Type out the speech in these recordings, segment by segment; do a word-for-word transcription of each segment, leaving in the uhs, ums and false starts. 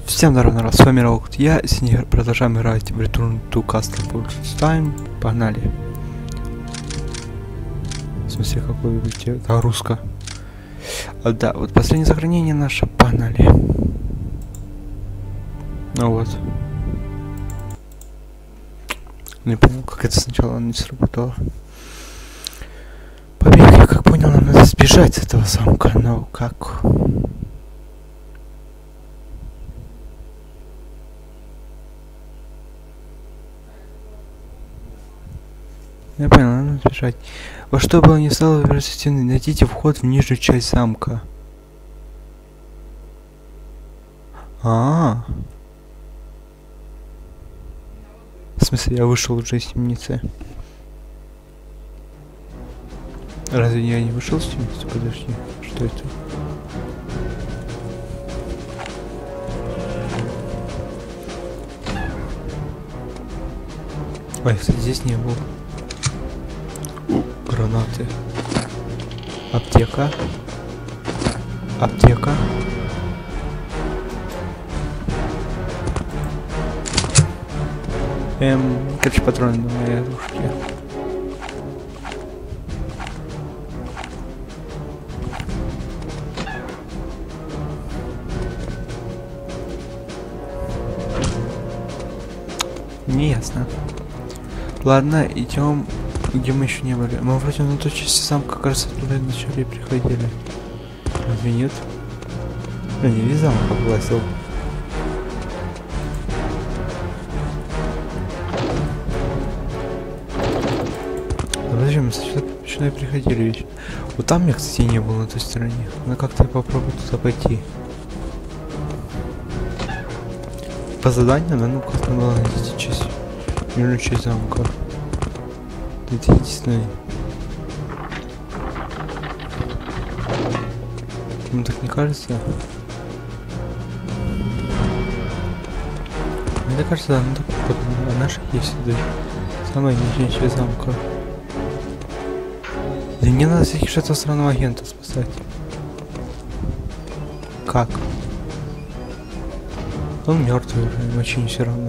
Всем здоров, народ, с вами Раук. Я сегодня продолжаем играть в Return to Castle Wolfenstein. Погнали. В смысле, какой выберите? Это русско. А, да, вот последнее сохранение наше. Погнали. Ну вот. Не понял, как это сначала не сработало. Побег, я как понял, нам надо сбежать с этого замка, но как? Я понял, надо бежать. Во что бы он ни стал выбираться стены, найдите вход в нижнюю часть замка. А, -а, а. В смысле, я вышел уже из темницы. Разве я не вышел из темницы? Подожди, что это? Ой, кстати, здесь не был. Гранаты. Аптека. Аптека. Эм, короче, патроны на моей ружье. Не ясно. Ладно, идем, где мы еще не были. Мы вроде на той части замка, кажется, туда вначале приходили. Разве нет? Я не весь замок облазил. Подожди, мы сюда приходили ведь. Вот там я, кстати, не был на той стороне. Надо как-то попробовать туда пойти. По заданию, да, ну как-то было найти часть. Нижнюю часть замка. Это единственное. Мне так не кажется. Мне так кажется, да, ну так вот, а наших есть сюда. Самая нижняя часть замка. Да не надо всяких что-то странного агента спасать. Как? Он мертвый уже, им очень все равно.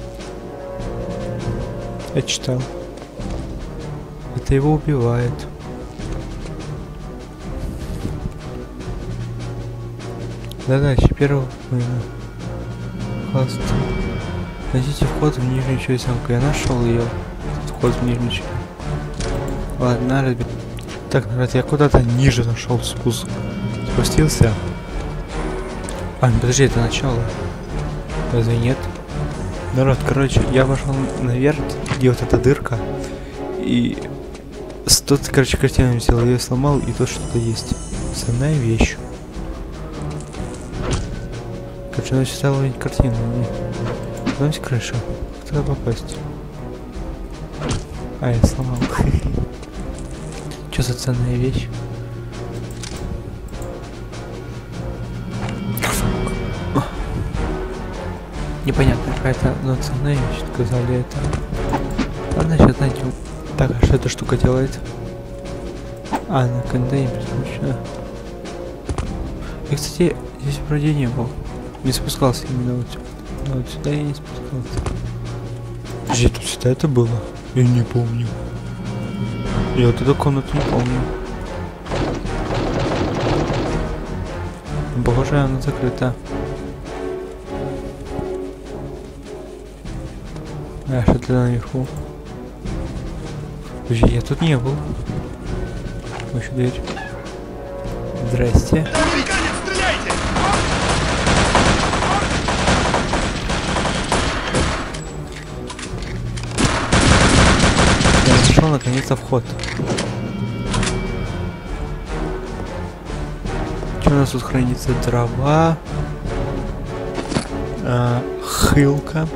Я читал. Это его убивает. Задача первого война. Классно. Найдите вход в нижнюю часть замка. Я нашел ее. Вход в нижнюю часть. Ладно, ребят. Так, народ, я куда-то ниже нашел спуск. Спустился. А, подожди, это начало. Разве нет? Народ, короче, я пошел наверх, где вот эта дырка. И с тот, короче, картину взял, я ее сломал, и тут что-то есть. Основная вещь. Короче, надо сюда ловить картину. Знаете, крыша. Как туда попасть? А, я сломал. Что за ценная вещь? Непонятно, какая-то, но ценная вещь, сказали это. Ладно, сейчас найдем. Так, а что эта штука делает? А, на контейнер прикручена. И, кстати, здесь вроде не был. Не спускался именно вот сюда. Но вот сюда я не спускался. Подожди, тут сюда это было? Я не помню. Я вот эту комнату не помню. Похоже, она закрыта. А, что-то наверху. Подожди, я тут не был. Еще дверь. Здрасте. Я нашел наконец-то вход. Что у нас тут хранится? Дрова. А, хылка.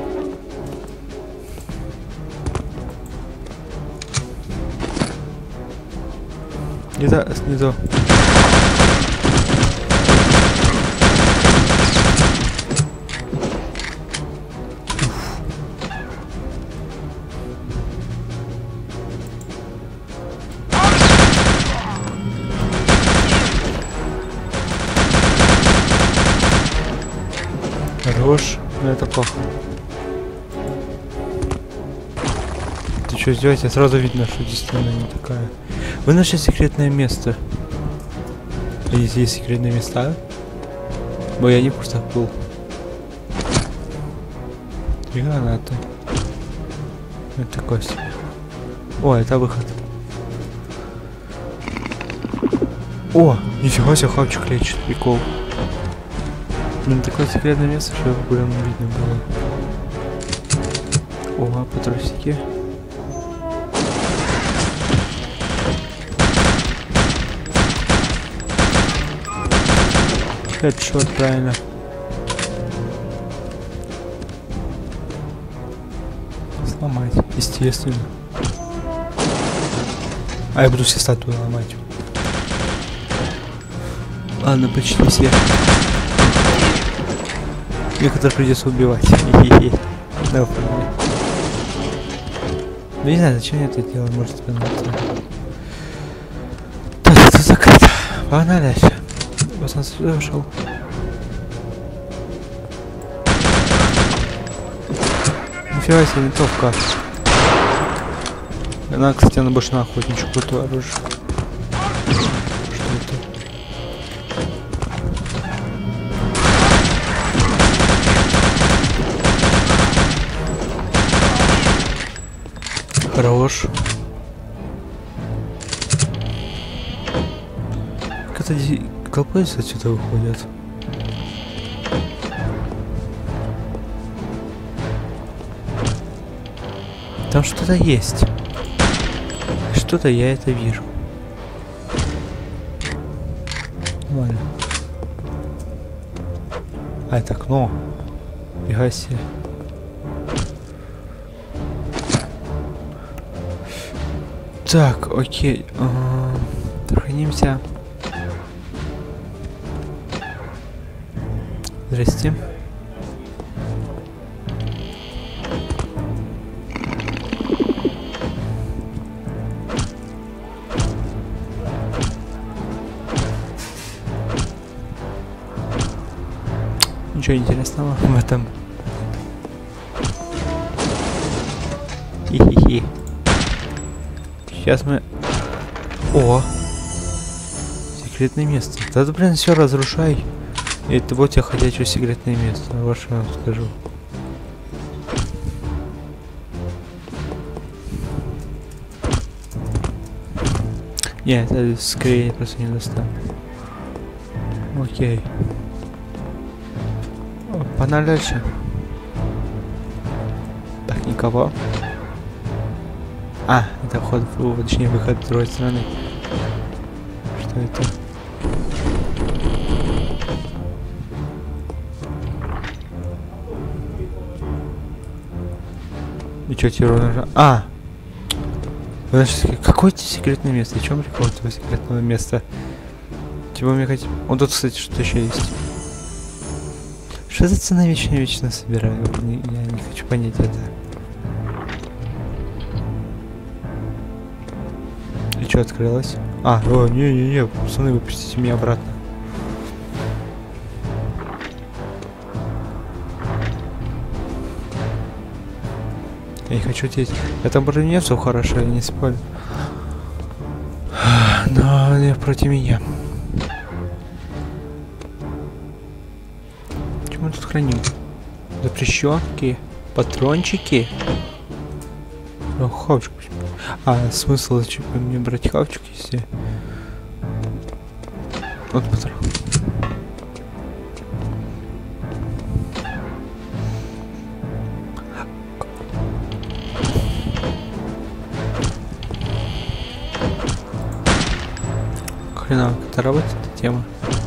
Где-то снизу. Хорош. Ну это плохо. Ты что сделаете? Сразу видно, что действительно не такая. Вы нашли секретное место. А если есть секретные места? Бо я не в курсах был. Три гранаты. Это такое себе. О, это выход. О, нифига себе, хавчик лечит, прикол. Блин, такое секретное место, что прям видно было. О, патрусики. Хедшот, правильно. Сломать, естественно. А я буду все статуи ломать. Ладно, почти все. Некоторых придется убивать. Да, вполне. Ну не знаю, зачем я это делаю, может становиться. Так, это закрыто. Погнали дальше. Вот он сюда ушел. Нифига себе, винтовка. Она, кстати, она больше на охотничью крутое оружие. Что это? Хорош. Как-то колпы отсюда выходят. Там что-то есть. Что-то я это вижу. Ладно. А, это окно. Фига себе. Так, окей. Сохранимся. Здрасте. Ничего интересного в этом. Хи-хи-хи. Сейчас мы... О! Секретное место. Да ты, блин, все разрушай. И это вот я ходячее секретное место. Вот что я вам скажу. Нет, это скорее я просто не достану. Окей. Погнали дальше. Так, никого. А, это вход, точнее выход с другой стороны. Что это? И что тебе нужно? А! Подожди, какое тебе секретное место? И чем прикол этого секретного места? Типа мне хоть... Вот тут, кстати, что-то еще есть. Что за цена вечно-вечно собираю? Я не хочу понять это. И что открылось? А, о, не-не-не, пацаны, выпустите меня обратно. Я не хочу здесь. Я там против немцев хорошо, я не спорю. Но не против меня. Что мы тут храним? Запрещенки, патрончики. О, хавчик. А, смысл зачем мне брать хавчик, если... Вот патрон. Хрена, как это работает, эта тема.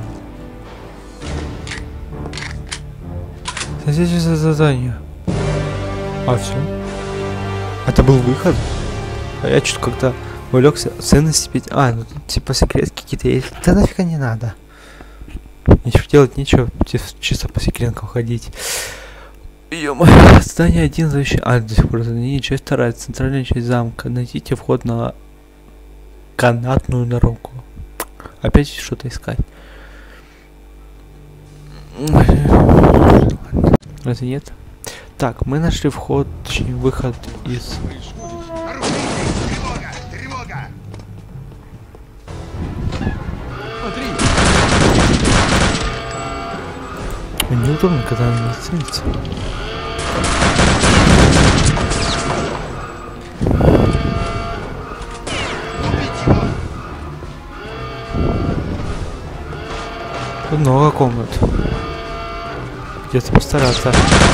Здесь за задание. А, все. Это был выход? А я что-то когда увлекся ценности пить. А, ну тут типа секретки какие-то есть. Да нафига не надо. Ничего делать, нечего. Чисто по секретам ходить. Ё-моё. Здание один защищен. А, до сих пор задание. Часть вторая. Центральная часть замка. Найдите вход на канатную дорогу. Опять что-то искать. Разве нет? Так, мы нашли вход, точнее, выход из... Тревога! Тревога! Смотри! Неудобно, когда она не целится. Тут много комнат. Где-то постараться.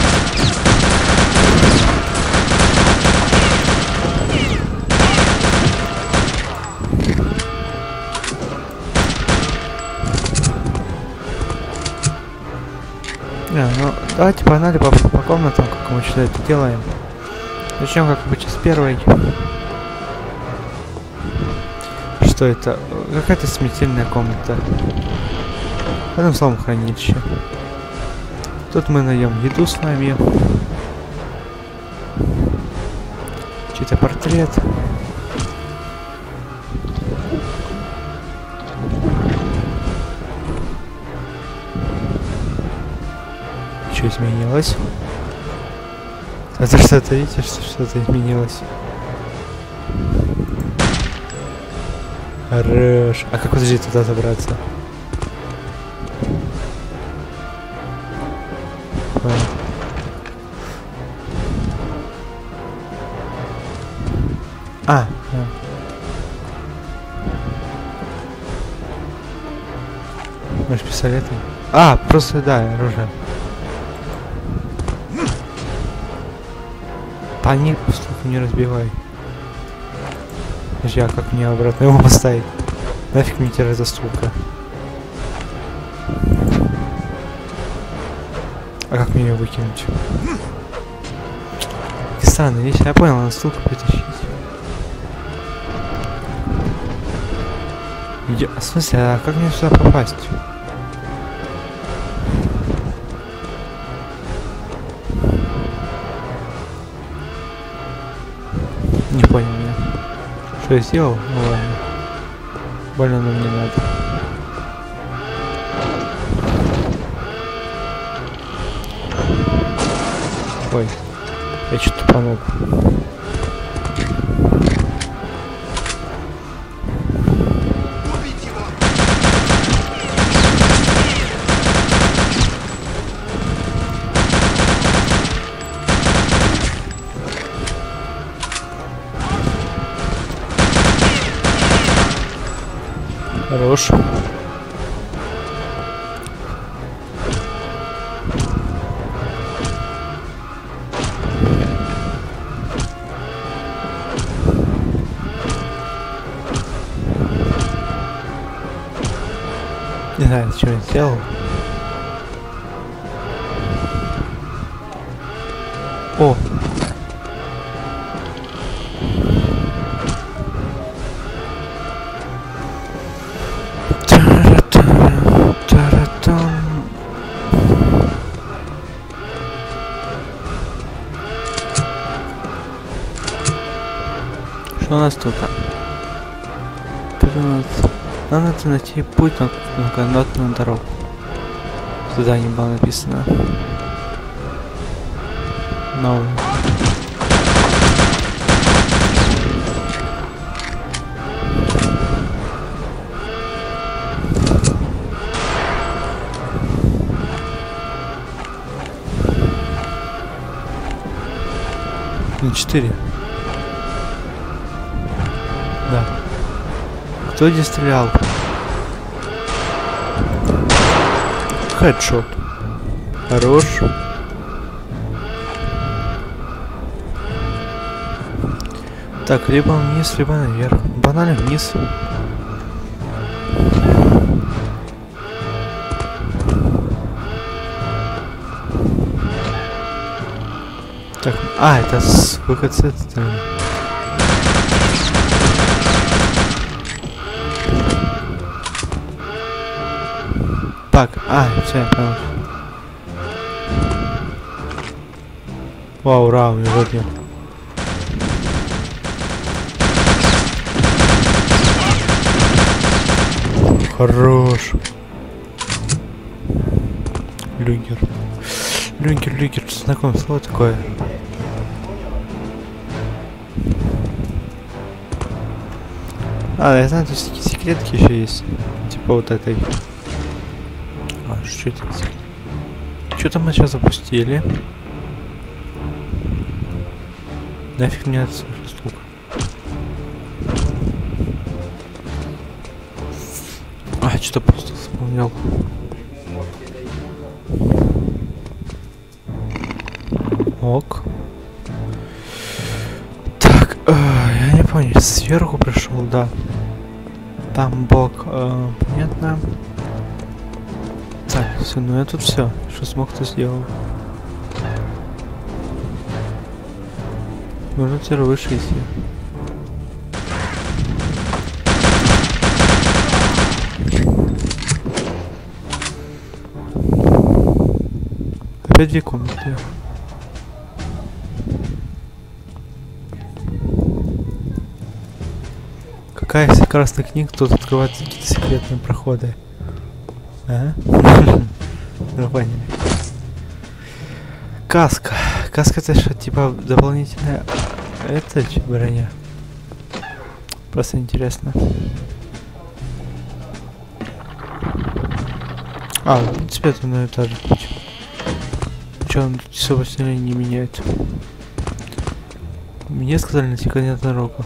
Не, ну давайте погнали по, по комнатам, как мы что это делаем. Начнем как обычно с первой. Что это? Какая-то смертельная комната. Одним словом, хранилище. Тут мы найдем еду с вами. Чей-то портрет. Что изменилось? Это что-то, видите, что что-то изменилось? Хорош. А как подожди туда забраться? Понял. А, да. Может, пистолетом? А, просто да, оружие. А не, стулку не разбивай. Подожди, а как мне обратно его поставить? Нафиг мне теперь эта стулка? А как мне ее выкинуть? Странно, если я понял, надо стулку притащить. Я... В смысле, а как мне сюда попасть? Не понял я. Что я сделал? Ну ладно. Больно нам не надо. Ой, я что-то помог. Хорош. Не знаю, что я сделал. О! Что у нас тут? Нам надо найти путь на, на канатную дорогу. Сюда не было написано. No. Не четыре. Да. Кто здесь стрелял? Хедшот. Хорош. Так, либо вниз, либо наверх. Банально вниз. Так, а, это с выход с этой стороны. Так, а, все, я понял. Вау, ура, у меня вроде. Хорош. Люгер. Люгер, люгер, знакомое слово такое. А, я знаю, тут такие секретки еще есть. Типа вот этой. А, что это? Что-то мы сейчас запустили. Нафиг мне эта штука. А, что-то просто вспомнил. Ок. Так, э, я не понял, сверху пришел, да. Там бок, э, понятно. Так, все, ну я тут все, что смог, то сделал. Можно теперь выше идти. Опять две комнаты. Какая из красных книг тут открывает какие-то секретные проходы? А? Ну поняли. Каска. Каска это что, типа дополнительная... Это че броня? Просто интересно. А, в принципе это на этаже путь. Че, он тут особо сильно не меняет. Мне сказали найти конец дорогу.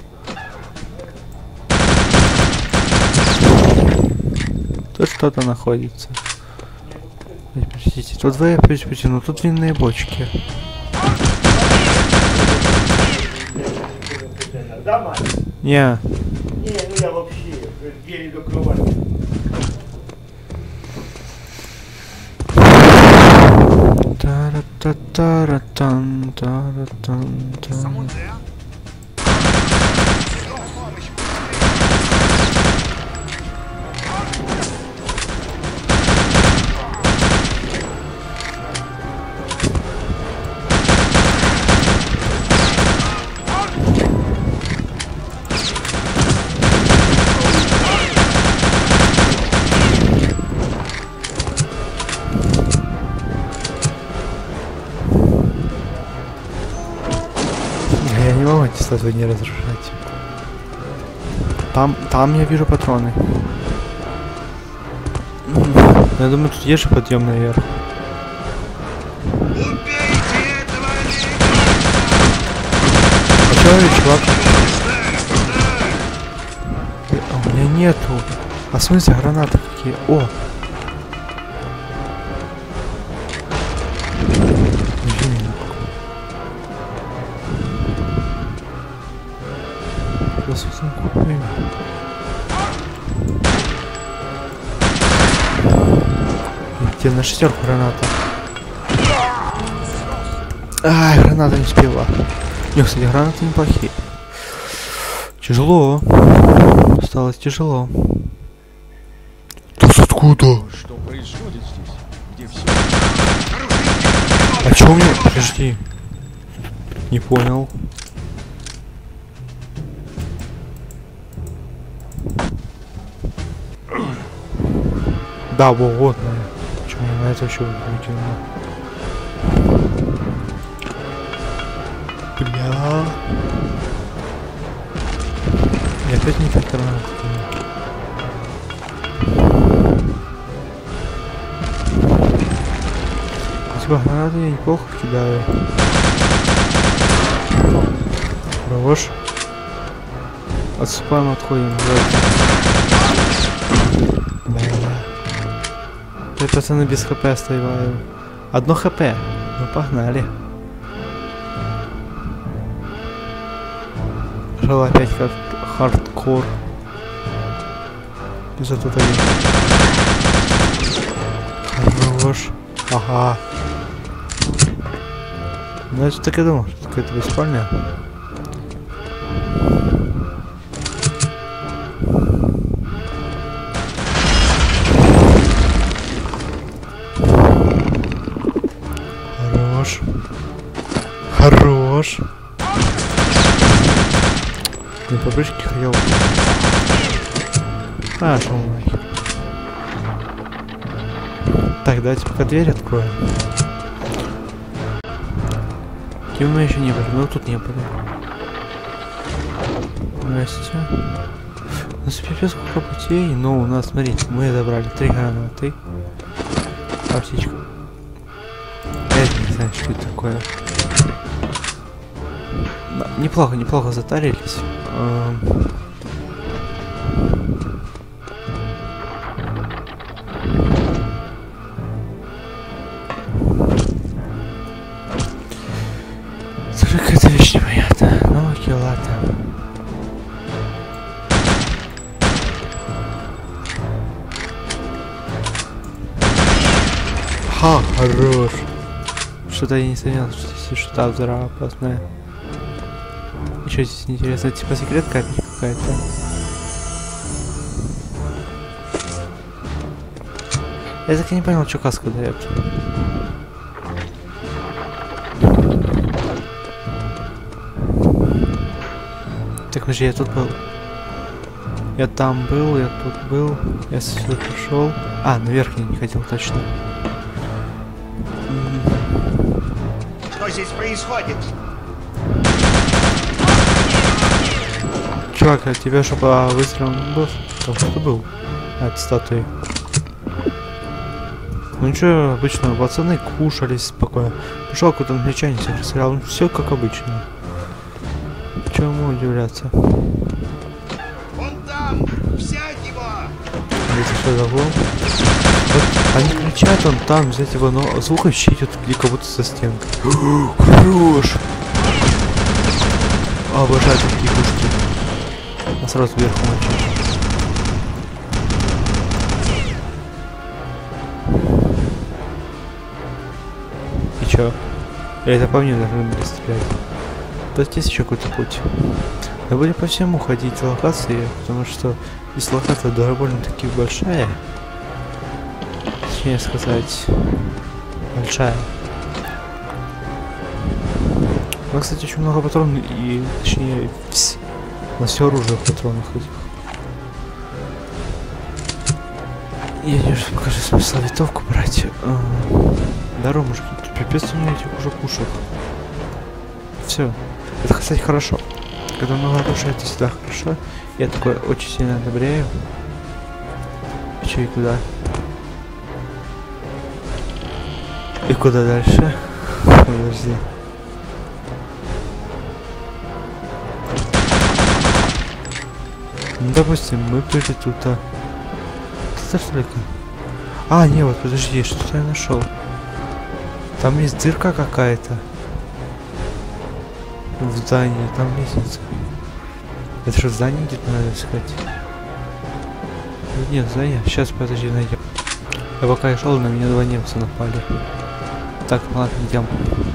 Тут что-то находится. Простите, тут двое опять потяну, тут винные бочки. Не. Не, ну я вообще еле до кровати. Тара-та-тара-тан, тара-тан-тан. Я не могу эти статуи не разрушать. Там, там я вижу патроны. Я думаю, тут есть же подъем наверх. А чё, чувак? А у меня нету. А в смысле гранаты какие? О! Где на шестерку граната? Ай, граната не успела. Не, кстати, гранаты неплохие. Тяжело. Осталось тяжело. Тут откуда? Что происходит здесь? Где все? А чё у меня? Подожди. Не понял. Да, вот, вот. Почему на это еще выкинул? Бля. И опять не так рано. Типа гранаты я неплохо кидаю. Хорош. Отступаем, отходим. Я, пацаны, без хп оставляю. Одно хп. Ну погнали. Пожалуй, опять как хардкор. пятьсот один. Хорош. Ага. Ну я же так и думал, что какая-то беспальня. Хорош. Хорош. Не по брючке хотел. А, шел нахер. Так, давайте пока дверь откроем. Где мы еще не были? Мы тут не были. Настя. У нас пипец сколько путей, но у нас, смотрите, мы забрали три гранаты. Аптечка. Я не знаю, что это такое. Да, неплохо, неплохо затарились. Эм... Какая-то вещь непонятная. Ну окей, ладно. Ха, хорош. Что-то я не заметил, что здесь что-то взрывоопасное. И что здесь интересно? Типа секретка какая-то. Я так и не понял, что каска дает. Так, подожди, я тут был. Я там был, я тут был. Я сюда пришел. А, наверх я не хотел точно. Что здесь происходит? Чувак, а тебя что, по выстрелам был? Там что был? А, это статуи. Ну ничего, обычно пацаны кушались спокойно. Пришел какой-то англичанин, всех расстрелял. Ну все как обычно. Чему удивляться? Он там! Взять его! Это что за углом? Вот они кричат, он там, взять его, но звук вообще идет где как будто со стенкой. Хорош! Обожаю такие пушки. А сразу вверху мочить. И чё? Я это помню, должны были стрелять. Да здесь еще какой-то путь. Мы будем по всему ходить в локации, потому что здесь локация довольно-таки большая. Точнее сказать, большая. У нас, кстати, очень много патронов и, точнее, вс... на все оружие в патронах этих. Я не знаю, покажи смысл винтовку брать. А, здорово, мужики, тут пипец у меня этих уже пушек. Все. Это, кстати, хорошо. Когда много оружия, это всегда хорошо. Я такой очень сильно одобряю. И че, и куда? И куда дальше? Подожди. Ну, допустим, мы были тут, а... Это что ли? А, не, вот, подожди, что-то я нашел. Там есть дырка какая-то. В здании, там лестница. Это что, в здании где-то надо искать? Нет, здание. Сейчас, подожди, найдем. Я пока я шел, на меня два немца напали. Так, ладно, идем.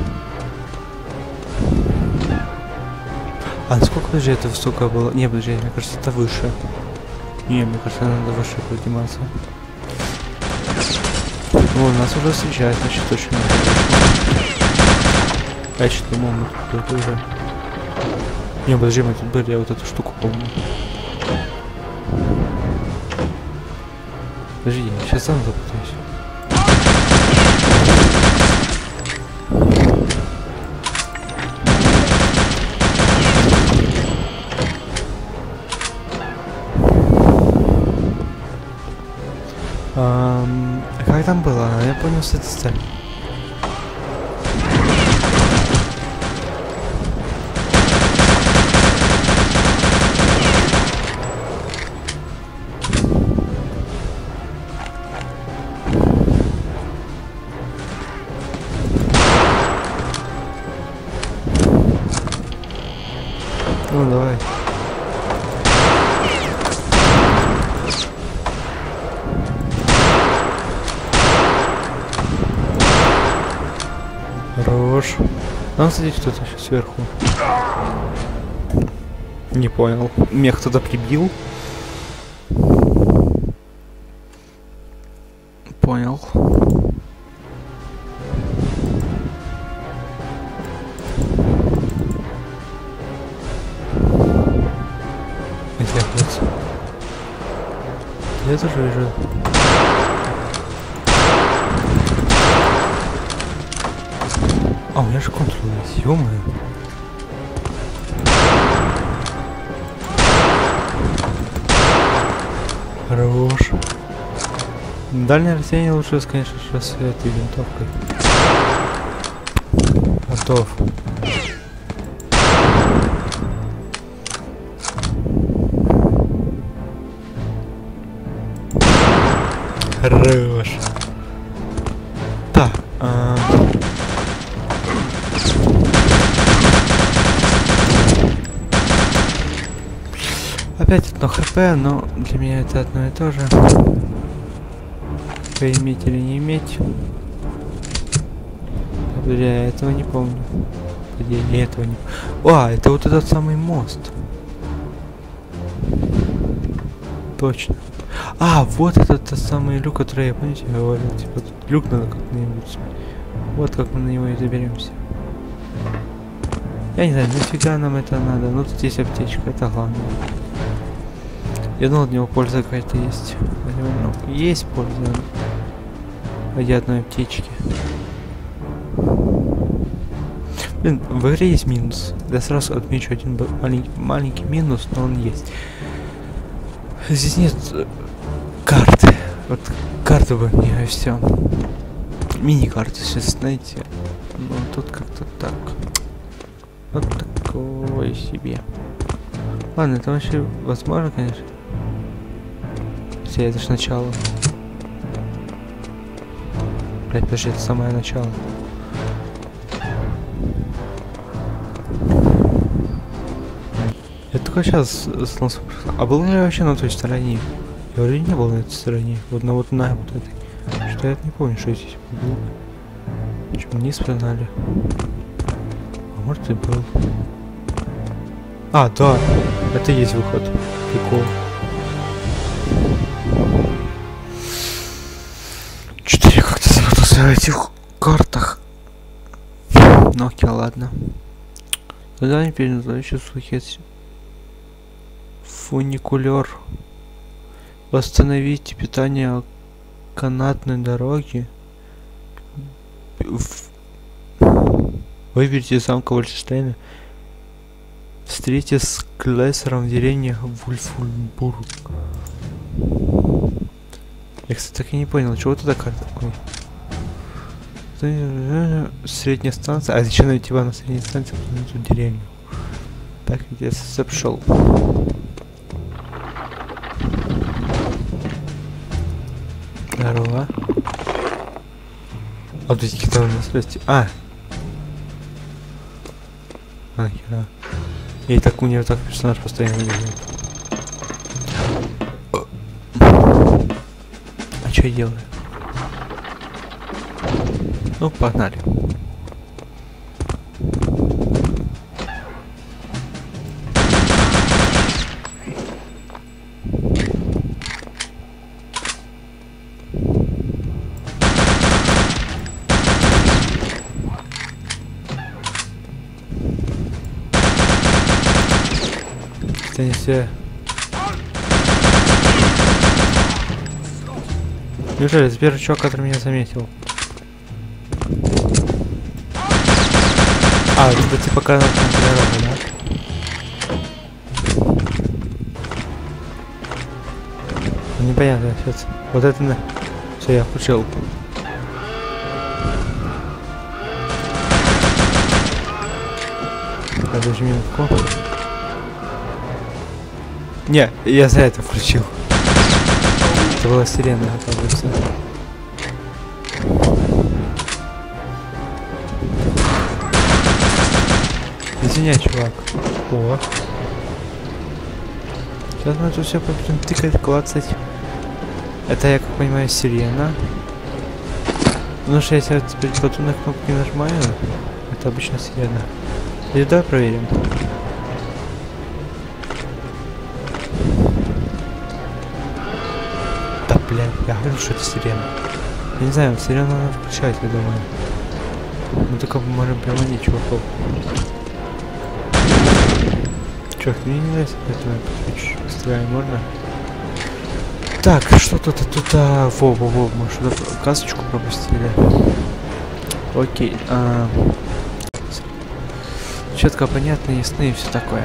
А сколько, подожди, это высоко было? Не, подожди, мне кажется, это выше. Не, мне кажется, надо выше подниматься. Ну, нас уже встречают, значит, точно надо. Я что-то думал, мы тут были уже. Не, подожди, мы тут были, я вот эту штуку помню. Подожди, я сейчас сам запутаюсь. Um, как там было? Я понял, что это цель. Ну давай. Хорош. Там, кстати, кто-то еще сверху. Не понял. Меня кто-то прибил. Понял. Я тоже вижу. А, у меня же контрол есть, ё-моё. Хорош. Дальнее расстояние лучше, конечно, с этой винтовкой. Готов. Хорош. Так. А... Опять одно хп, но для меня это одно и то же. Иметь или не иметь. Я этого не помню. Я этого не... А, это вот этот самый мост. Точно. А, вот этот тот самый люк, который я, помните, говорил, типа тут люк надо как-нибудь. Вот как мы на него и доберемся. Я не знаю, нафига нам это надо. Ну тут есть аптечка, это главное. Я думал, от него польза какая-то есть. Ну, есть польза. Ради одной аптечки. Блин, в игре есть минус. Я сразу отмечу один маленький, маленький минус, но он есть. Здесь нет карты. Вот карту бы мне и все. Мини-карты сейчас, знаете. Ну тут как-то так. Вот такое себе. Ладно, это вообще возможно, конечно. Все, это ж начало. Блять, подожди, это самое начало. Я только сейчас снался. А был ли я вообще на той стороне? Я вроде не был на этой стороне. Вот на вот на вот этой. Что я не помню, что здесь было. Почему вниз прогнали? А может и был. А, да. Это и есть выход. Прикол. Что-то я как-то запутался в этих картах. Ну окей, ладно. Задание переназначить слухи. Фуникулер. Восстановить питание канатной дороги. Выберите замка Вольштейна. Встретитесь с Клессером в деревне Вульфбург. Я, кстати, так и не понял, чего это такая? Ой. Средняя станция. А зачем найти на средней станции в деревню? Так, я запшел. Здорово. А тут какие-то у нас есть. А! А, хера. И так у нее так персонаж постоянно бежит. А что я делаю? Ну, погнали. Не все. Неужели это первый чувак, который меня заметил? А, это типа канатная дорога, да? Непонятно сейчас. Вот это на... Все, я включил. Подожди минутку. Не, я за это включил. Это была сирена, оказывается. Извиняй, чувак. О. Сейчас мы тут все будем тыкать, клацать. Это, я как понимаю, сирена. Ну что, если я теперь потом на кнопки нажимаю, это обычно сирена. И давай проверим. Блядь, я говорю, что это сирена. Я не знаю, сирену надо включать, я думаю. Мы только можем приводить чуваков. Чувак, мне не нравится, поэтому я чуть-чуть быстрее, можно? Так, что тут, тут, а, во, во, во, мы что-то касочку пропустили. Окей, а... четко, понятно, ясны и все такое.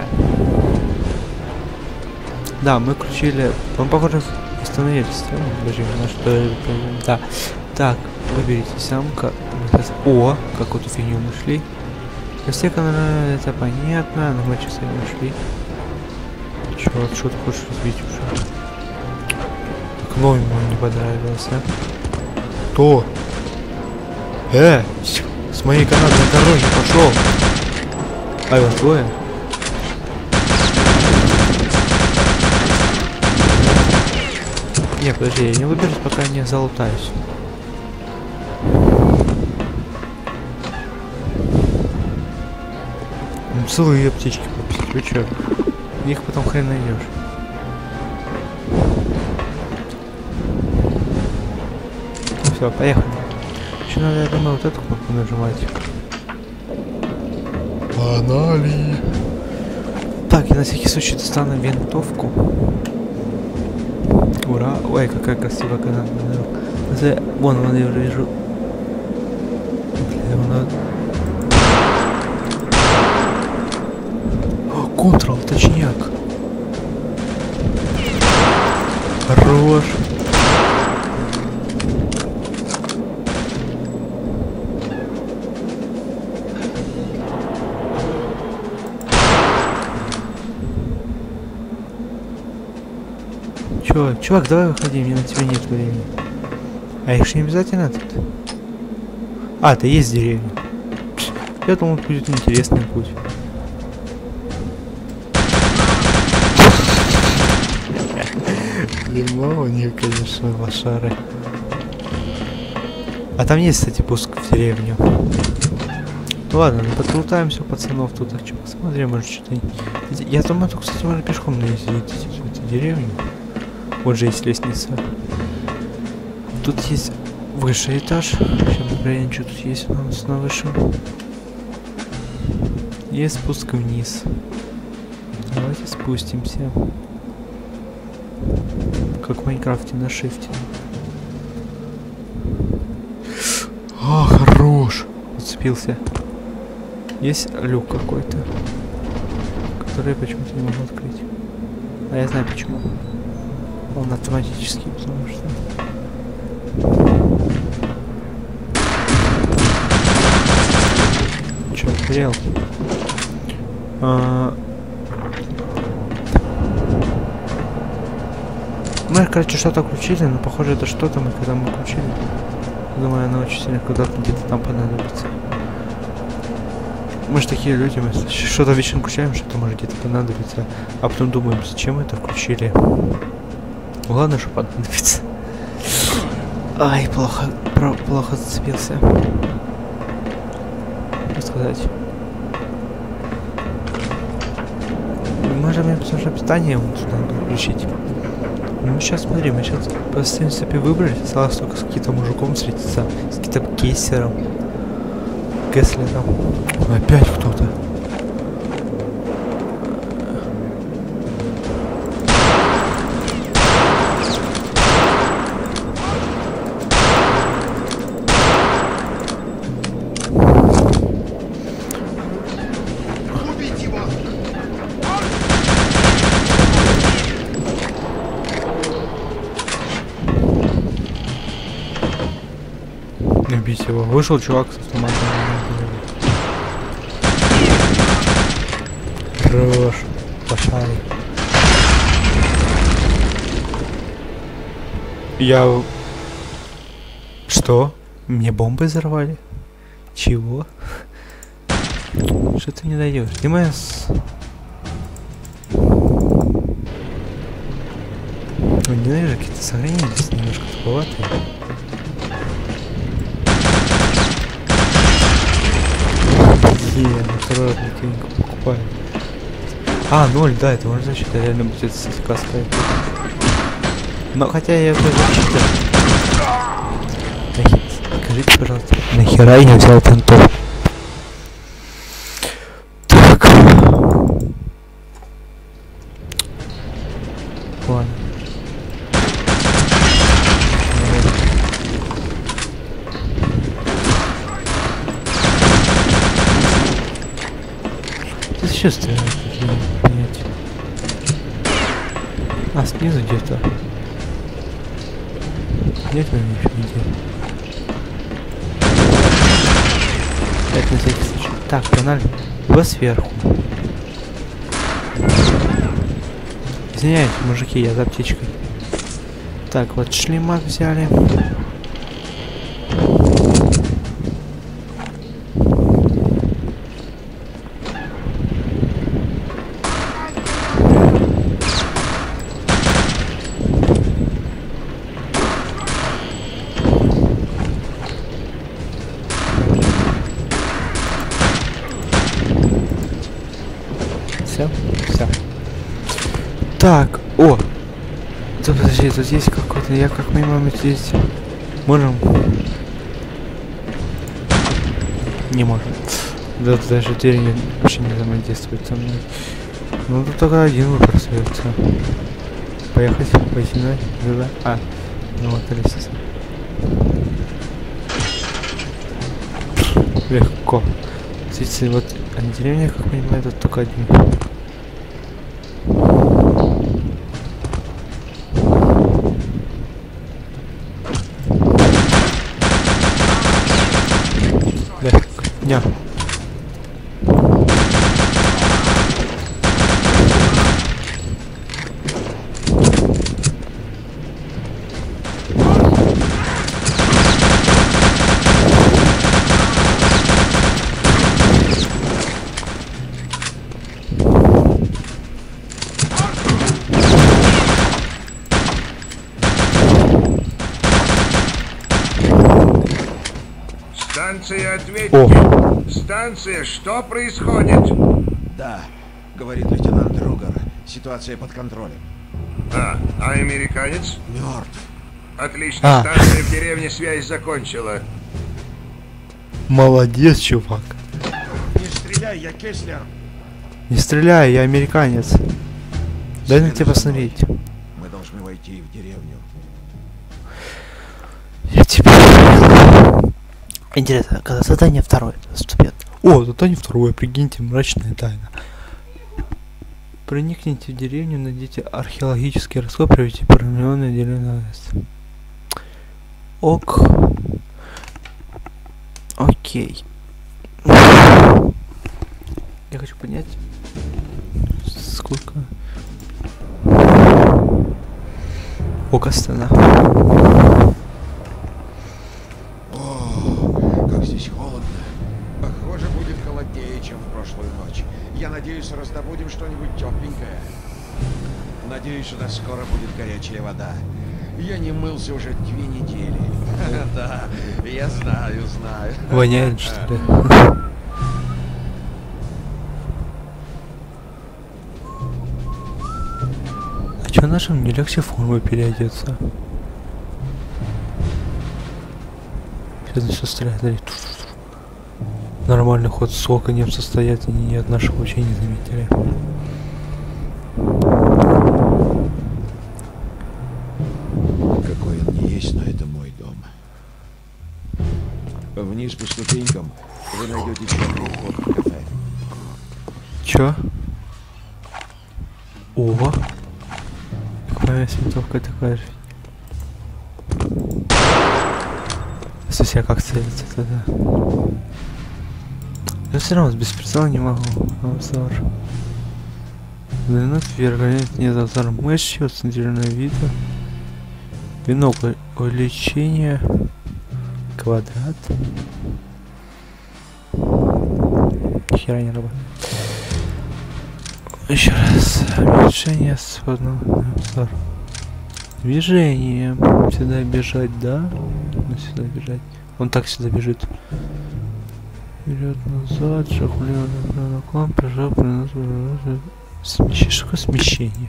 Да, мы включили... Мы, похоже, остановились. Подожди, на что... Да. Так, выберите самка. О, какую-то фигню нашли. Костяка, наверное, это понятно, но мы часы не нашли. Чё, что ты хочешь разбить уже? Окно ему не понравилось, а? Кто? Э! С моей канатной дороги пошел! А его двое? Не, подожди, я не выберусь, пока не залутаюсь. Ну, целые аптечки попустить, вы чё? Их потом хрен найдешь. Ну все, поехали. Еще надо, я думаю, вот эту кнопку нажимать. Погнали! Так, я на всякий случай достану винтовку. Ура! Ой, какая красивая канатная дорога. Вон, вон я уже вижу. Бля, надо... Контрол, точняк. Хорош. Чувак, чувак, давай выходи, мне на тебя нет времени. А их же не обязательно тут. А, это есть деревня. Я думал, будет интересный путь. Дерьмо у них, конечно, лошары. А там есть, кстати, пуск в деревню. Ну ладно, ну подлутаемся у пацанов тут. А что, посмотрим, может что-то... Я думаю, тут, кстати, можно пешком ездить в эту деревню. Вот же есть лестница. Тут есть высший этаж. Сейчас мы проверим, что тут есть у нас на высшем. И спуск вниз. Давайте спустимся. Как в Майнкрафте на шифте. А, хорош! Зацепился. Есть люк какой-то, который я почему-то не могу открыть. А я знаю почему. Он автоматический, потому что... Чё, охренел? А... Мы, короче, что-то включили, но похоже это что-то мы когда мы включили. Думаю, оно очень сильно куда-то где-то там понадобится. Мы же такие люди, мы что-то вечно включаем, что-то может где-то понадобится. А потом думаем, зачем мы это включили. Ладно, что понадобится. Ай, плохо, про, плохо зацепился. Что сказать? Можем, потому что питание вот сюда надо включить. Ну сейчас смотри, мы сейчас по принципе выбрали, осталось только с каким-то мужиком встретиться, с каким-то кейсером, Геслером. Опять кто-то. Убить его. Вышел чувак с автоматом. Хорош. Пошарик. Я... Что? Мне бомбы взорвали? Чего? Что ты не даешь? ДМС. Ну, не знаешь, какие-то сохранения здесь немножко туповатые. Я на второй раз поликлинику покупаю. А, ноль, да, это может защита реально будет с каской. Но хотя я уже защита. Скажите, пожалуйста, нахера я взял тентов? Так. Ладно. Ты сейчас стреляешь, я не могу понять. А, снизу где-то. Нет, наверное, ничего не делать. Это на всякий случай. Так, погнали. Его сверху. Извиняюсь, мужики, я за аптечкой. Так, вот шлемак взяли. Все, все. Так, о! Да подожди, тут есть какой-то, я как мимо здесь. Можем? Не можем. Да, даже дверь не, вообще не взаимодействует со мной. Ну тут только один выбор остается. Поехать, пойти на сюда. А, ну вот лестница. Легко. Здесь вот, а на деревне, как понимаю, тут только один. Дня. Станция, ответьте. О. Станция, что происходит? Да, говорит лейтенант Ругар. Ситуация под контролем. А, а американец? Мертв. Отлично, А. станция в деревне связь закончила. Молодец, чувак. Не стреляй, я Кеслер. Не стреляй, я американец. Дай на тебя посмотреть. Мы должны войти в деревню. Я тебя... Интересно, когда задание второе наступит. О, задание второе, прикиньте, мрачная тайна. Проникните в деревню, найдите археологический раскоп, проведите параллельное деревянное. Ок. Окей. Я хочу понять, сколько... Ок, Астана. О, как здесь холодно. Похоже, будет холоднее, чем в прошлую ночь. Я надеюсь, раздобудем что-нибудь тепленькое. Надеюсь, у нас скоро будет горячая вода. Я не мылся уже две недели. Да, я знаю, знаю. Воняет, что ли? А чё нашим не легче в форму переодеться? Сейчас все стреляет. Смотри. Нормальный ход, сколько немцы стоят, они ни от нашего вообще не заметили. Какой он не есть, но это мой дом. Вниз по ступенькам вы найдете черный вход в кафе. Чё? О! Какая винтовка такая же. Слушай, а как целиться тогда? Я все равно без прицела не могу. Обзор. Взглянуть вверх, не за обзором. Мышь, центральное видео. Бинокль увеличение. Квадрат. Хера не работает. Еще раз. Уменьшение свободного обзор. Движение. Сюда бежать, да? Ну, сюда бежать. Он так сюда бежит. Вперед, назад, шаг влево, направо, наклон, прыжок, смещение. Что такое смещение?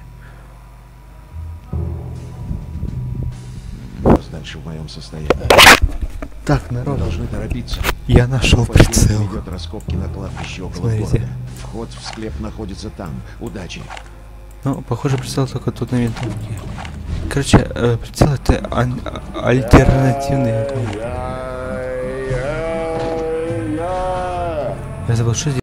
Дальше в моем состоянии. Так, Мы народ, должны торопиться. я нашел прицел. Ведет раскопки на кладбище около Смотрите. города. Вход в склеп находится там. Удачи. Ну, похоже, прицел только тут на винтовке. Короче, э, прицел это ан- альтернативный. Я забыл, что здесь.